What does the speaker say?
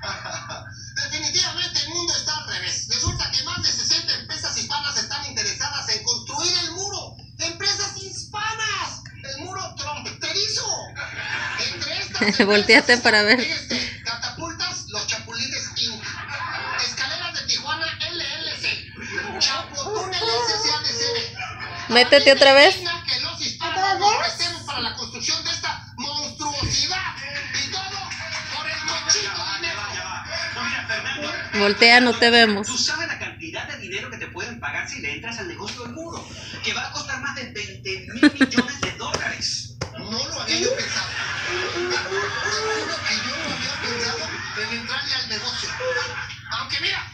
Definitivamente el mundo está al revés. Resulta que más de 60 empresas hispanas están interesadas en construir el muro. ¡Empresas hispanas! El muro fronterizo. Entre estas empresas, Volteate para ver. Catapultas, Los Chapulines Inc. Escaleras de Tijuana LLC. Chapotúneles SADCB. Métete otra vez. Que los hispanos nos prestemos para la construcción de esta monstruosidad. Y todo por el cochino dinero. No, mira, Fernando. Voltea, no te vemos. Tú sabes la cantidad de dinero que te pueden pagar si le entras al negocio del muro. Que va a costar más de 20,000 millones de dólares. No lo había yo pensado. Te juro que yo no había pensado en entrarle al negocio. Aunque mira,